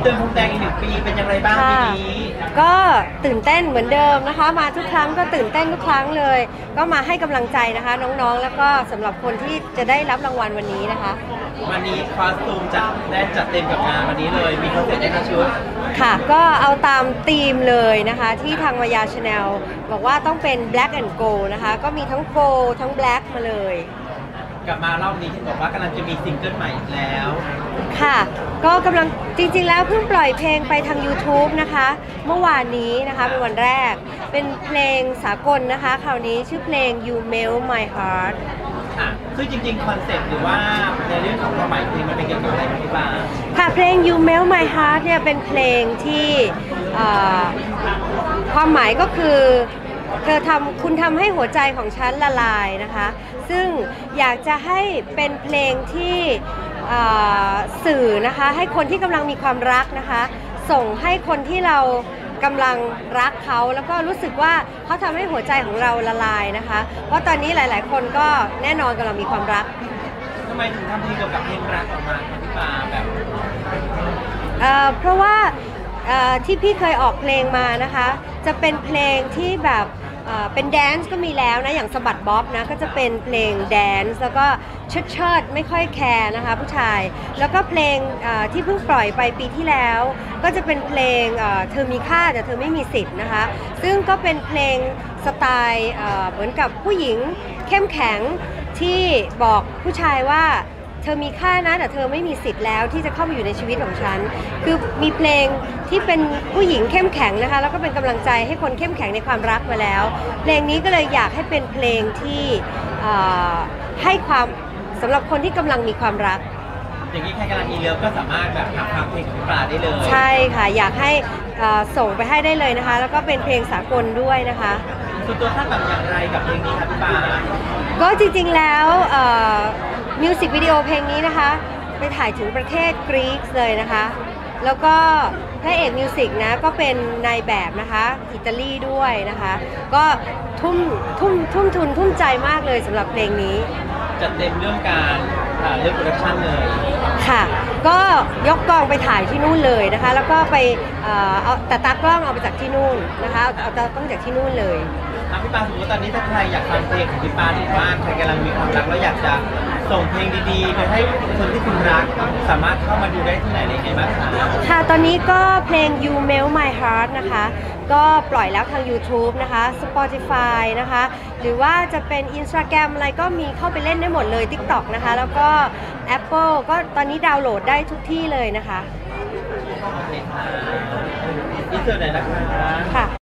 ดือนพรมแดงอีก1 ปีเป็นอย่างไรบ้างปีนี้ก็ตื่นเต้นเหมือนเดิมนะคะมาทุกครั้งก็ตื่นเต้นทุกครั้งเลยก็มาให้กำลังใจนะคะน้องๆแล้วก็สำหรับคนที่จะได้รับรางวัลวันนี้นะคะวันนี้คอสตูมจัดเต็มกับงานวันนี้เลยมีคอนเซ็ปต์ในชุดค่ะก็เอาตามธีมเลยนะคะที่ทางมายาชาแนลบอกว่าต้องเป็น black and gold นะคะก็มีทั้ง gold ทั้ง black มาเลยกลับมารอบนี้ที่บอกว่ากำลังจะมีซิงเกิลใหม่อีกแล้วค่ะก็กำลังจริงๆแล้วเพิ่งปล่อยเพลงไปทาง YouTube นะคะเมื่อวานนี้นะคะเป็นวันแรกเป็นเพลงสากลนะคะคราวนี้ชื่อเพลง You Melt My Heart ค่ะคือจริงๆคอนเซ็ปต์หรือว่าในเรื่องของความหมายเพลงมันเป็นเกี่ยวกับอะไรพี่ปาค่ะเพลง You Melt My Heart เนี่ยเป็นเพลงที่ความหมายก็คือคุณทำให้หัวใจของฉันละลายนะคะซึ่งอยากจะให้เป็นเพลงที่สื่อนะคะให้คนที่กำลังมีความรักนะคะส่งให้คนที่เรากำลังรักเขาแล้วก็รู้สึกว่าเขาทำให้หัวใจของเราละลายนะคะเพราะตอนนี้หลายๆคนก็แน่นอนกำลังมีความรักทำไมถึงทำเพลงเกี่ยวกับเพลงรักออกมาพี่ปาแบบเพราะว่าที่พี่เคยออกเพลงมานะคะจะเป็นเพลงที่แบบเป็นแดนซ์ก็มีแล้วนะอย่างสะบัดบ๊อบนะก็จะเป็นเพลงแดนซ์แล้วก็เชิดไม่ค่อยแคร์นะคะผู้ชายแล้วก็เพลงที่เพิ่งปล่อยไปปีที่แล้วก็จะเป็นเพลงเธอมีค่าแต่เธอไม่มีสิทธิ์นะคะซึ่งก็เป็นเพลงสไตล์เหมือนกับผู้หญิงเข้มแข็งที่บอกผู้ชายว่าเธอมีค่านะแต่เธอไม่มีสิทธิ์แล้วที่จะเข้ามาอยู่ในชีวิตของฉันคือมีเพลงที่เป็นผู้หญิงเข้มแข็งนะคะแล้วก็เป็นกำลังใจให้คนเข้มแข็งในความรักมาแล้วเพลงนี้ก็เลยอยากให้เป็นเพลงที่ให้ความสำหรับคนที่กำลังมีความรักอย่างนี้ใครกำลังมีเลิฟก็สามารถแบบหาฟังเพลงของพี่ปาได้เลยใช่ค่ะอยากให้ส่งไปให้ได้เลยนะคะแล้วก็เป็นเพลงสากลด้วยนะคะส่วนตัวคาดหวังอย่างไรกับเพลงนี้คะพี่ปาก็จริงๆแล้วมิวสิกวิดีโอเพลงนี้นะคะไปถ่ายถึงประเทศกรีซเลยนะคะแล้วก็พระเอกมิวสิกนะก็เป็นนายแบบนะคะอิตาลีด้วยนะคะก็ทุ่มทุนทุ่มใจมากเลยสำหรับเพลงนี้จัดเต็มเรื่องการเรื่องโปรดักชันเลยค่ะก็ยกกองไปถ่ายที่นู่นเลยนะคะแล้วก็ไปเอาแต่ตากล้องเอาไปจากที่นู่นนะคะเอาตากล้องจากที่นู่นเลยพี่ปาสมมติตอนนี้ถ้าใครอยากฟังเพลงของพี่ปาหรือว่าใครกำลังมีความรักแล้วอยากจะส่งเพลงดีๆไปให้คนที่คุณรักสามารถเข้ามาดูได้ที่ไหนยังไงบ้างคะค่ะตอนนี้ก็เพลง You Melt My Heart นะคะก็ปล่อยแล้วทาง YouTube นะคะ Spotify นะคะหรือว่าจะเป็น Instagram อะไรก็มีเข้าไปเล่นได้หมดเลย TikTok นะคะแล้วก็ Apple ก็ตอนนี้ดาวน์โหลดได้ทุกที่เลยนะคะโอเคค่ะอินเสิร์ตไหนนะคะค่ะ